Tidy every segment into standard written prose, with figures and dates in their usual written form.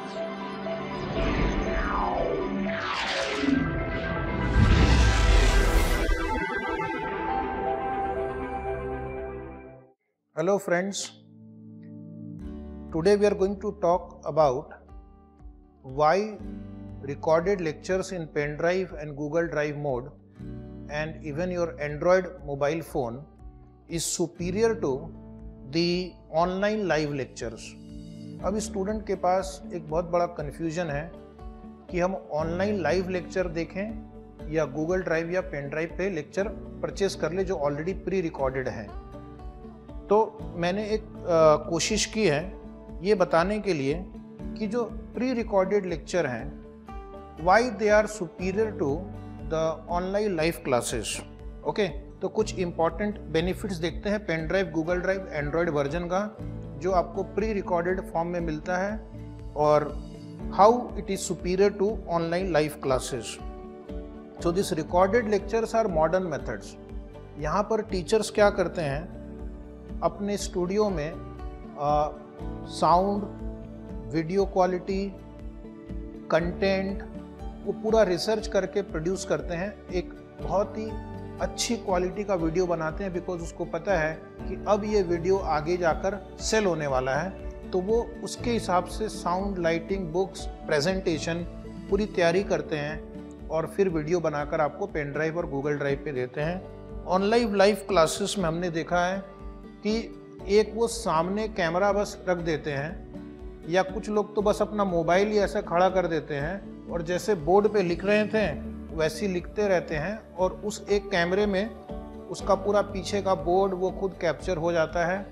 Hello friends, today we are going to talk about why recorded lectures in pen drive and Google Drive mode and even your Android mobile phone is superior to the online live lectures. अब student के पास एक बहुत बड़ा confusion है कि हम online live lecture देखें या गूगल ड्राइव या पेन ड्राइव पे लेक्चर परचेस कर ले जो ऑलरेडी प्री रिकॉर्डेड है। तो मैंने एक कोशिश की है ये बताने के लिए कि जो प्री रिकॉर्डेड लेक्चर हैं why they are superior to the online live classes. Okay, तो कुछ इम्पॉर्टेंट बेनिफिट्स देखते हैं pen drive, Google drive, android version का जो आपको प्री रिकॉर्डेड फॉर्म में मिलता है और how it is superior to online live classes. So this recorded lectures are modern methods. यहाँ पर टीचर्स क्या करते हैं, अपने स्टूडियो में साउंड, वीडियो क्वालिटी, कंटेंट वो पूरा रिसर्च करके प्रोड्यूस करते हैं। एक बहुत ही अच्छी क्वालिटी का वीडियो बनाते हैं बिकॉज उसको पता है कि अब ये वीडियो आगे जाकर सेल होने वाला है, तो वो उसके हिसाब से साउंड, लाइटिंग, बुक्स, प्रेजेंटेशन पूरी तैयारी करते हैं और फिर वीडियो बनाकर आपको पेन ड्राइव और गूगल ड्राइव पे देते हैं। ऑनलाइन लाइव क्लासेस में हमने देखा है कि एक वो सामने कैमरा बस रख देते हैं या कुछ लोग तो बस अपना मोबाइल ही ऐसा खड़ा कर देते हैं और जैसे बोर्ड पे लिख रहे थे वैसे ही लिखते रहते हैं और उस एक कैमरे में उसका पूरा पीछे का बोर्ड वो खुद कैप्चर हो जाता है।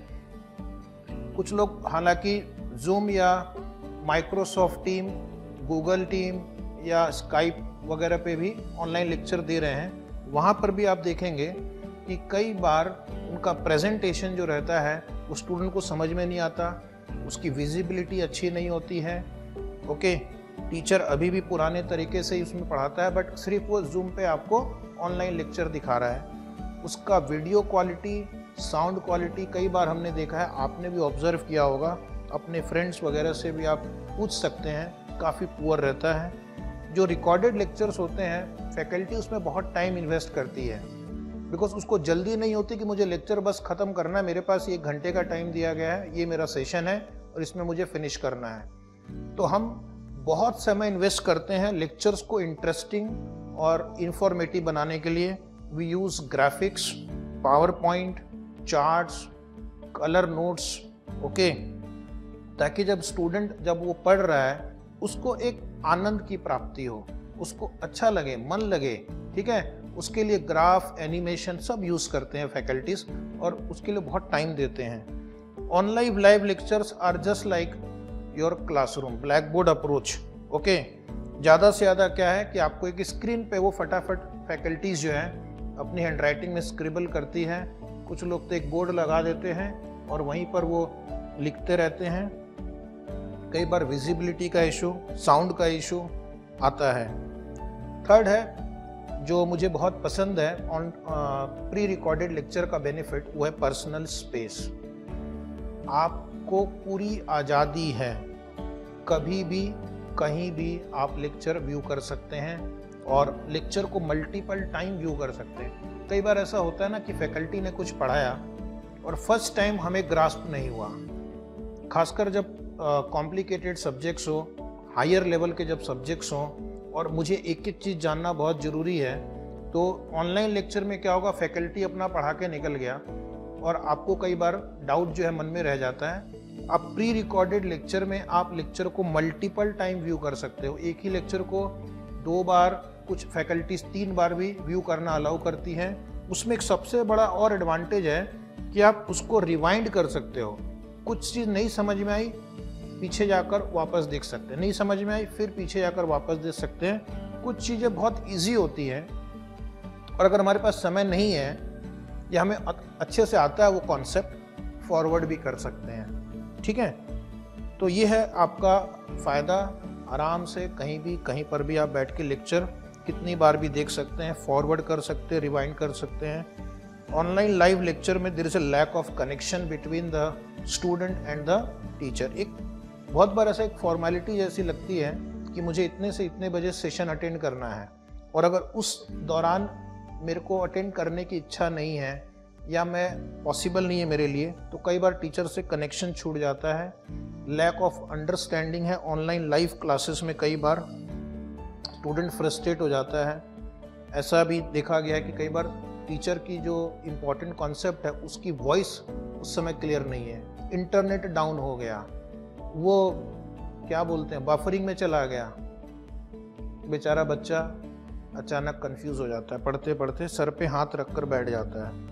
कुछ लोग हालांकि जूम या माइक्रोसॉफ्ट टीम, गूगल टीम या स्काइप वगैरह पे भी ऑनलाइन लेक्चर दे रहे हैं। वहाँ पर भी आप देखेंगे कि कई बार उनका प्रेजेंटेशन जो रहता है वो स्टूडेंट को समझ में नहीं आता, उसकी विजिबिलिटी अच्छी नहीं होती है। ओके, टीचर अभी भी पुराने तरीके से ही उसमें पढ़ाता है बट सिर्फ वो जूम पे आपको ऑनलाइन लेक्चर दिखा रहा है। उसका वीडियो क्वालिटी, साउंड क्वालिटी कई बार हमने देखा है, आपने भी ऑब्जर्व किया होगा, अपने फ्रेंड्स वगैरह से भी आप पूछ सकते हैं, काफ़ी पुअर रहता है। जो रिकॉर्डेड लेक्चर्स होते हैं फैकल्टी उसमें बहुत टाइम इन्वेस्ट करती है बिकॉज उसको जल्दी नहीं होती कि मुझे लेक्चर बस ख़त्म करना है, मेरे पास 1 घंटे का टाइम दिया गया है, ये मेरा सेशन है और इसमें मुझे फिनिश करना है। तो हम बहुत समय इन्वेस्ट करते हैं लेक्चर्स को इंटरेस्टिंग और इंफॉर्मेटिव बनाने के लिए। We use graphics, PowerPoint, charts, colour notes, okay, ताकि जब स्टूडेंट जब वो पढ़ रहा है उसको एक आनंद की प्राप्ति हो, उसको अच्छा लगे, मन लगे। ठीक है, उसके लिए ग्राफ, एनिमेशन सब यूज़ करते हैं फैकल्टीज और उसके लिए बहुत टाइम देते हैं। Online live lectures are just like your classroom, blackboard approach. Okay, ज़्यादा से ज़्यादा क्या है कि आपको एक स्क्रीन पे वो फटाफट फैकल्टीज जो है अपनी हैंडराइटिंग में स्क्रिबल करती है। कुछ लोग तो एक बोर्ड लगा देते हैं और वहीं पर वो लिखते रहते हैं। कई बार विजिबिलिटी का इशू, साउंड का इशू आता है। थर्ड है जो मुझे बहुत पसंद है ऑन प्री रिकॉर्डेड लेक्चर का बेनिफिट, वो है पर्सनल स्पेस। आपको पूरी आज़ादी है, कभी भी कहीं भी आप लेक्चर व्यू कर सकते हैं और लेक्चर को मल्टीपल टाइम व्यू कर सकते हैं। कई बार ऐसा होता है ना कि फैकल्टी ने कुछ पढ़ाया और फर्स्ट टाइम हमें ग्रास्प नहीं हुआ, खासकर जब कॉम्प्लिकेटेड सब्जेक्ट्स हो, हायर लेवल के जब सब्जेक्ट्स हों और मुझे एक एक चीज़ जानना बहुत ज़रूरी है। तो ऑनलाइन लेक्चर में क्या होगा, फैकल्टी अपना पढ़ा के निकल गया और आपको कई बार डाउट जो है मन में रह जाता है। अब प्री रिकॉर्डेड लेक्चर में आप लेक्चर को मल्टीपल टाइम व्यू कर सकते हो। एक ही लेक्चर को 2 बार, कुछ फैकल्टीज 3 बार भी व्यू करना अलाउ करती हैं। उसमें एक सबसे बड़ा और एडवांटेज है कि आप उसको रिवाइंड कर सकते हो। कुछ चीज़ नहीं समझ में आई, पीछे जाकर वापस देख सकते हैं, नहीं समझ में आई फिर पीछे जाकर वापस देख सकते हैं। कुछ चीज़ें बहुत इजी होती हैं और अगर हमारे पास समय नहीं है या हमें अच्छे से आता है वो कॉन्सेप्ट, फॉरवर्ड भी कर सकते हैं। ठीक है, तो ये है आपका फ़ायदा। आराम से कहीं भी कहीं पर भी आप बैठ के लेक्चर कितनी बार भी देख सकते हैं, फॉरवर्ड कर सकते हैं, रिवाइंड कर सकते हैं। ऑनलाइन लाइव लेक्चर में there is a lack of connection between the student and the teacher. एक बहुत बार ऐसा एक फॉर्मेलिटी जैसी लगती है कि मुझे इतने से इतने बजे सेशन अटेंड करना है, और अगर उस दौरान मेरे को अटेंड करने की इच्छा नहीं है या मैं पॉसिबल नहीं है मेरे लिए, तो कई बार टीचर से कनेक्शन छूट जाता है। लैक ऑफ अंडरस्टैंडिंग है। ऑनलाइन लाइव क्लासेस में कई बार स्टूडेंट फ्रस्ट्रेट हो जाता है। ऐसा भी देखा गया है कि कई बार टीचर की जो इम्पोर्टेंट कॉन्सेप्ट है उसकी वॉइस उस समय क्लियर नहीं है, इंटरनेट डाउन हो गया, वो क्या बोलते हैं बफरिंग में चला गया, बेचारा बच्चा अचानक कंफ्यूज हो जाता है, पढ़ते पढ़ते सर पे हाथ रखकर बैठ जाता है।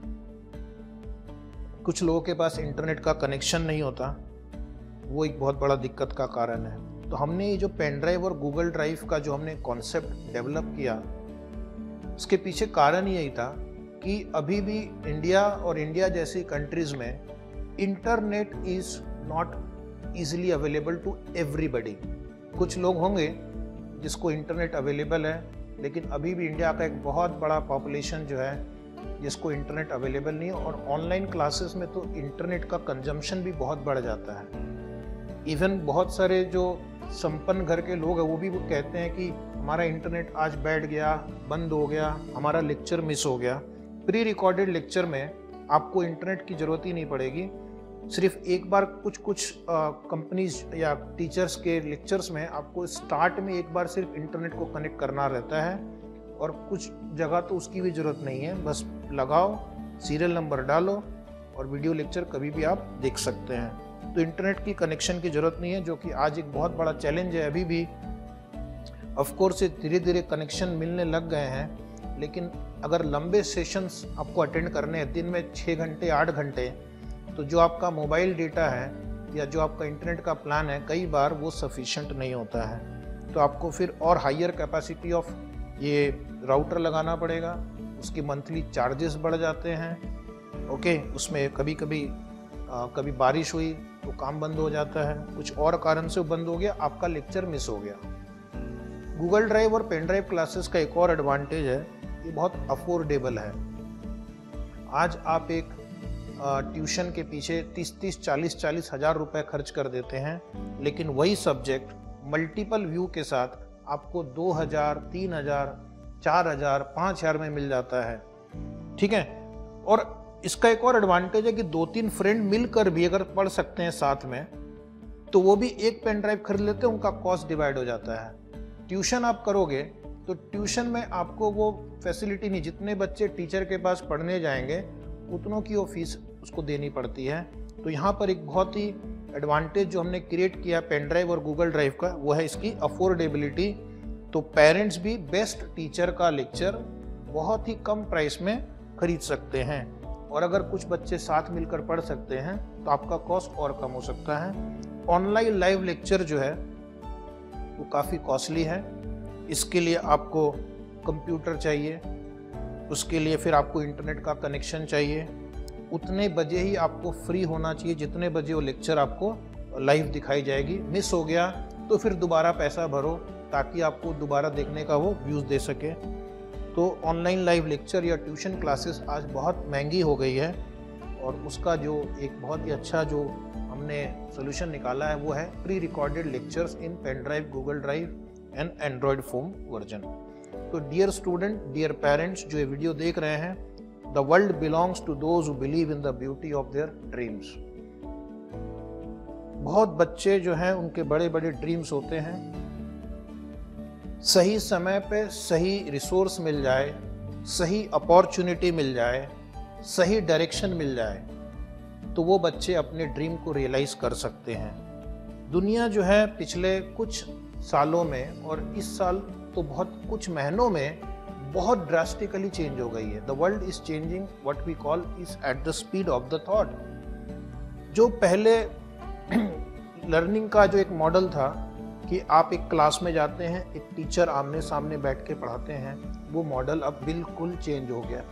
कुछ लोगों के पास इंटरनेट का कनेक्शन नहीं होता, वो एक बहुत बड़ा दिक्कत का कारण है। तो हमने ये जो पेन ड्राइव और गूगल ड्राइव का जो हमने कॉन्सेप्ट डेवलप किया, उसके पीछे कारण यही था कि अभी भी इंडिया और इंडिया जैसी कंट्रीज में internet is not easily available to everybody. कुछ लोग होंगे जिसको इंटरनेट अवेलेबल है, लेकिन अभी भी इंडिया का एक बहुत बड़ा पॉपुलेशन जो है जिसको इंटरनेट अवेलेबल नहीं है। और ऑनलाइन क्लासेस में तो इंटरनेट का कंजम्पशन भी बहुत बढ़ जाता है। इवन बहुत सारे जो संपन्न घर के लोग हैं वो भी वो कहते हैं कि हमारा इंटरनेट आज बैठ गया, बंद हो गया, हमारा लेक्चर मिस हो गया। प्री रिकॉर्डेड लेक्चर में आपको इंटरनेट की ज़रूरत ही नहीं पड़ेगी। सिर्फ एक बार कुछ कंपनीज या टीचर्स के लेक्चर्स में आपको स्टार्ट में एक बार सिर्फ इंटरनेट को कनेक्ट करना रहता है, और कुछ जगह तो उसकी भी ज़रूरत नहीं है। बस लगाओ, सीरियल नंबर डालो और वीडियो लेक्चर कभी भी आप देख सकते हैं। तो इंटरनेट की कनेक्शन की ज़रूरत नहीं है, जो कि आज एक बहुत बड़ा चैलेंज है। अभी भी ऑफ कोर्स धीरे धीरे कनेक्शन मिलने लग गए हैं, लेकिन अगर लंबे सेशंस आपको अटेंड करने हैं, दिन में 6 घंटे 8 घंटे, तो जो आपका मोबाइल डेटा है या जो आपका इंटरनेट का प्लान है, कई बार वो सफिशिएंट नहीं होता है। तो आपको फिर और हायर कैपेसिटी ऑफ ये राउटर लगाना पड़ेगा, उसकी मंथली चार्जेस बढ़ जाते हैं। ओके, उसमें कभी बारिश हुई तो काम बंद हो जाता है, कुछ और कारण से बंद हो गया, आपका लेक्चर मिस हो गया। गूगल ड्राइव और पेन ड्राइव क्लासेस का एक और एडवांटेज है, ये बहुत अफोर्डेबल है। आज आप एक ट्यूशन के पीछे 30-30, 40-40 हज़ार रुपये खर्च कर देते हैं, लेकिन वही सब्जेक्ट मल्टीपल व्यू के साथ आपको 2000, 3000, 4000, 5000 में मिल जाता है। ठीक है, और इसका एक और एडवांटेज है कि 2-3 फ्रेंड मिलकर भी अगर पढ़ सकते हैं साथ में, तो वो भी एक पेन ड्राइव खरीद लेते हैं, उनका कॉस्ट डिवाइड हो जाता है। ट्यूशन आप करोगे तो ट्यूशन में आपको वो फैसिलिटी नहीं, जितने बच्चे टीचर के पास पढ़ने जाएंगे उतनों की वो फीस उसको देनी पड़ती है। तो यहाँ पर एक बहुत ही एडवांटेज जो हमने क्रिएट किया पेन ड्राइव और गूगल ड्राइव का, वो है इसकी अफोर्डेबिलिटी। तो पेरेंट्स भी बेस्ट टीचर का लेक्चर बहुत ही कम प्राइस में खरीद सकते हैं, और अगर कुछ बच्चे साथ मिलकर पढ़ सकते हैं तो आपका कॉस्ट और कम हो सकता है। ऑनलाइन लाइव लेक्चर जो है वो काफ़ी कॉस्टली है। इसके लिए आपको कंप्यूटर चाहिए, उसके लिए फिर आपको इंटरनेट का कनेक्शन चाहिए। उतने बजे ही आपको फ्री होना चाहिए जितने बजे वो लेक्चर आपको लाइव दिखाई जाएगी। मिस हो गया तो फिर दोबारा पैसा भरो ताकि आपको दोबारा देखने का वो व्यूज़ दे सके। तो ऑनलाइन लाइव लेक्चर या ट्यूशन क्लासेस आज बहुत महंगी हो गई है, और उसका जो एक बहुत ही अच्छा जो हमने सोल्यूशन निकाला है वो है pre recorded lectures in pen drive, Google drive and android phone version. तो डियर स्टूडेंट, डियर पेरेंट्स जो ये वीडियो देख रहे हैं, the world belongs to those who believe in the beauty of their dreams. बहुत बच्चे जो हैं उनके बड़े बड़े ड्रीम्स होते हैं, सही समय पे सही रिसोर्स मिल जाए, सही अपॉर्चुनिटी मिल जाए, सही डायरेक्शन मिल जाए, तो वो बच्चे अपने ड्रीम को रियलाइज कर सकते हैं। दुनिया जो है पिछले कुछ सालों में और इस साल तो बहुत कुछ महीनों में बहुत ड्रास्टिकली चेंज हो गई है। The world is changing, what we call is at the speed of the thought. जो पहले लर्निंग का जो एक मॉडल था कि आप एक क्लास में जाते हैं, एक टीचर आमने सामने बैठ के पढ़ाते हैं, वो मॉडल अब बिल्कुल चेंज हो गया।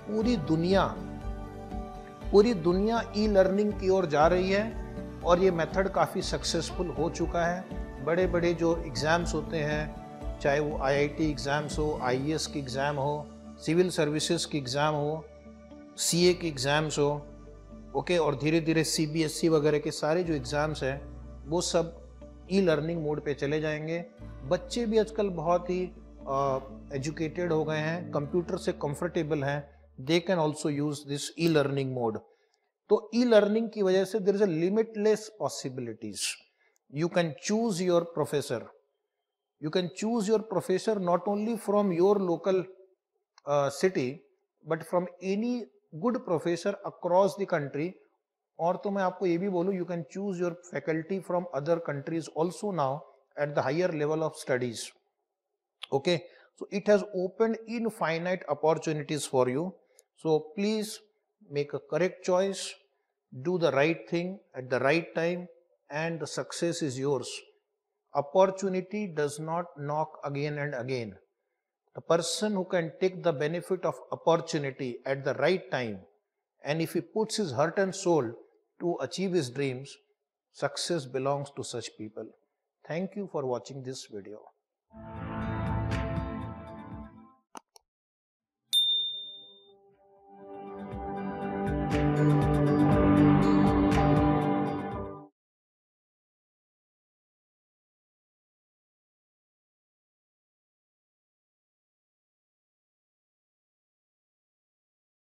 पूरी दुनिया ई लर्निंग की ओर जा रही है, और ये मेथड काफ़ी सक्सेसफुल हो चुका है। बड़े बड़े जो एग्ज़ाम्स होते हैं, चाहे वो IIT एग्ज़ाम्स हो, IAS की एग्ज़ाम हो, सिविल सर्विसेज की एग्ज़ाम हो, CA की एग्ज़ाम्स हो, ओके, और धीरे धीरे CBSE वगैरह के सारे जो एग्ज़ाम्स हैं वो सब ई लर्निंग मोड पे चले जाएंगे। बच्चे भी आजकल बहुत ही एजुकेटेड हो गए हैं, कंप्यूटर से कंफर्टेबल हैं, they can also use this e learning mode. तो ई लर्निंग की वजह से there is a limitless possibilities. You can choose your professor, you can choose your professor not only from your local city but from any good professor across the country। और तो मैं आपको ये भी बोलूं, you can choose your faculty from other countries also now at the higher level of studies। okay, so it has opened infinite opportunities for you, so please make a correct choice, do the right thing at the right time, and the success is yours। Opportunity does not knock again and again। The person who can take the benefit of opportunity at the right time, and if he puts his heart and soul to achieve his dreams, success belongs to such people। Thank you for watching this video।